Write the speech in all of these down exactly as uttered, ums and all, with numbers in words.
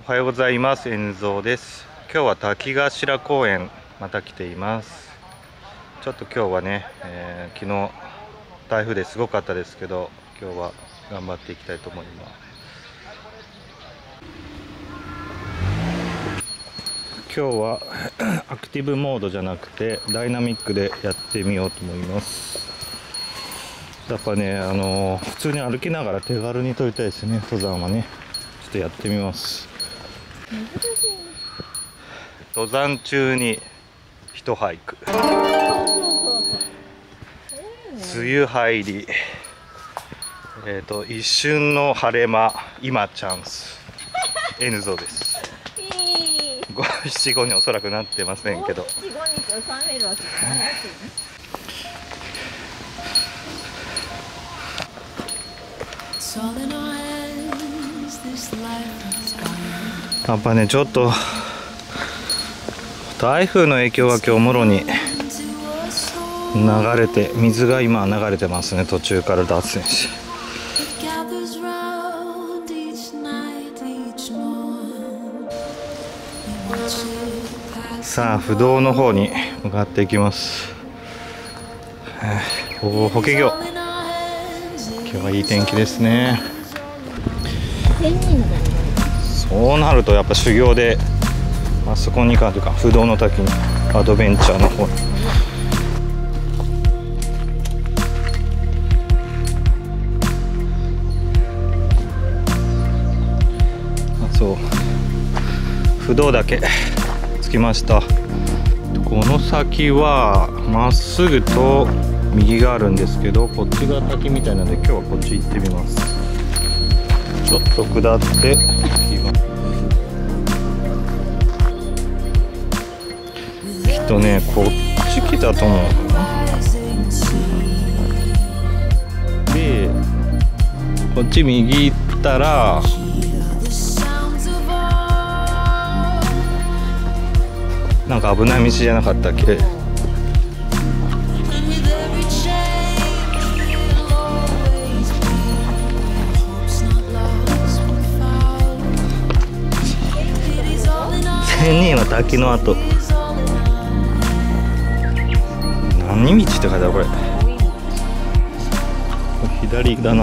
おはようございます。円蔵です。今日は滝頭公園また来ています。ちょっと今日はね、えー、昨日台風ですごかったですけど、今日は頑張っていきたいと思います。今日はアクティブモードじゃなくてダイナミックでやってみようと思います。やっぱね、あのー、普通に歩きながら手軽に撮りたいですね。登山はね、ちょっとやってみます。登山中に一俳句。梅雨入り、えっと一瞬の晴れ間、今チャンス。N ゾウです。五七五におそらくなってませんけど。やっぱね、ちょっと台風の影響が今日もろに流れて、水が今流れてますね。途中から脱線して。さあ、不動の方に向かっていきます。おお、法華経。今日はいい天気ですね。そうなるとやっぱ修行であそこに行かんというか、不動の滝にアドベンチャーの方に。あ、そう、不動岳着きました。この先はまっすぐと右があるんですけど、こっちが滝みたいなので今日はこっち行ってみます。ちょっと下ってきます。きっとね、こっち来たと思うな。でこっち右行ったらなんか危ない道じゃなかったっけ。仙人は滝の跡。何道って書いてあるこれ。左だな。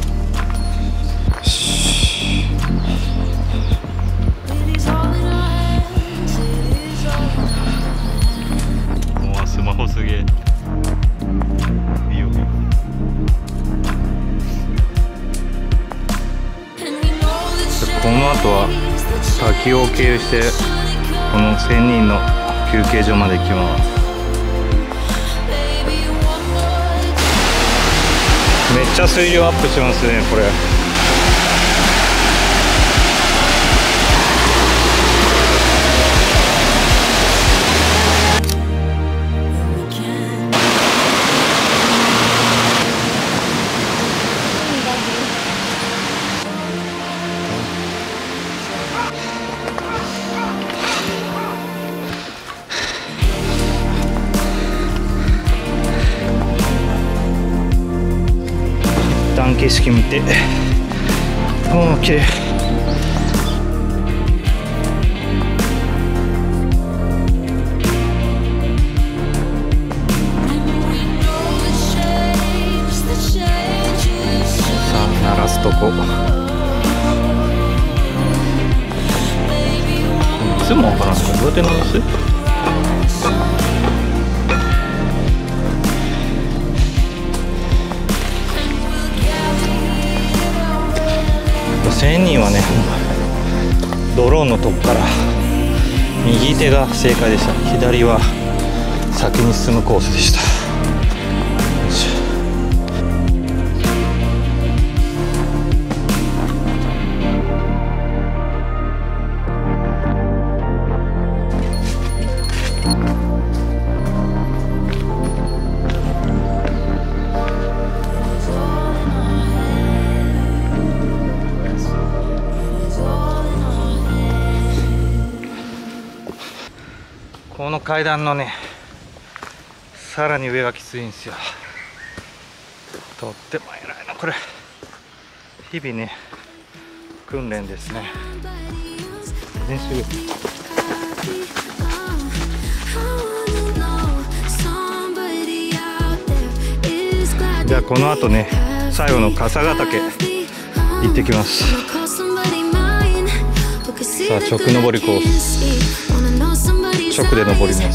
もうスマホすげえ。いいよ。この後は滝を経由してこの仙人の休憩所まで行きます。めっちゃ水量アップしますね、これ。景色見て、おお、綺麗。さあ、鳴らすとこ。いつもわからんけど、どうやって鳴らす？仙人はね、ドローンのとこから右手が正解でした。左は先に進むコースでした。この階段のね、さらに上がきついんですよ。とっても偉いなこれ。日々ね訓練ですね。 練習。じゃあこの後ね、最後の笠ヶ岳行ってきます。さあ直登りコース、直で登ります。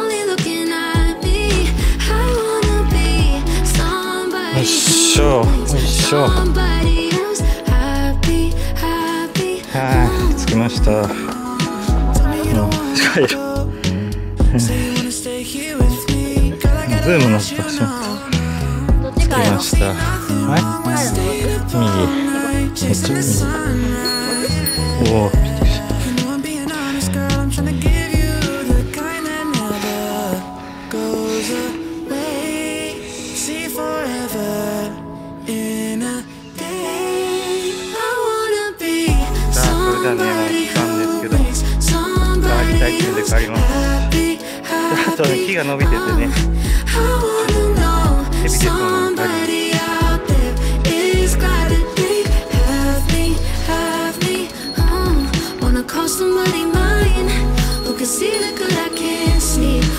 よいしょよいしょ。はい、着きました。もう帰る。ズームの場所着きました。はい、右、こっち右。おお、びっくりした。じゃあね、もう来たんですけど、帰りたいっていうので帰ります。あとね、木が伸びててね、ヘビ出そうなので帰ります。Somebody mine who can see the good I can't see.